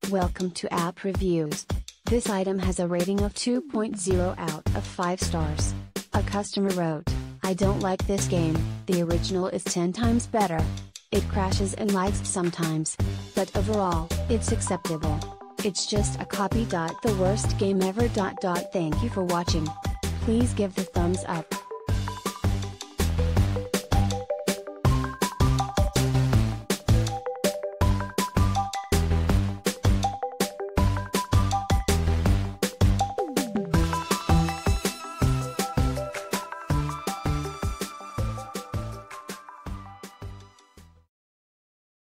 Welcome to App Reviews. This item has a rating of 2.0 out of 5 stars. A customer wrote, "I don't like this game, the original is 10 times better. It crashes and lags sometimes. But overall, it's acceptable. It's just a copy. The worst game ever. Thank you for watching. Please give the thumbs up.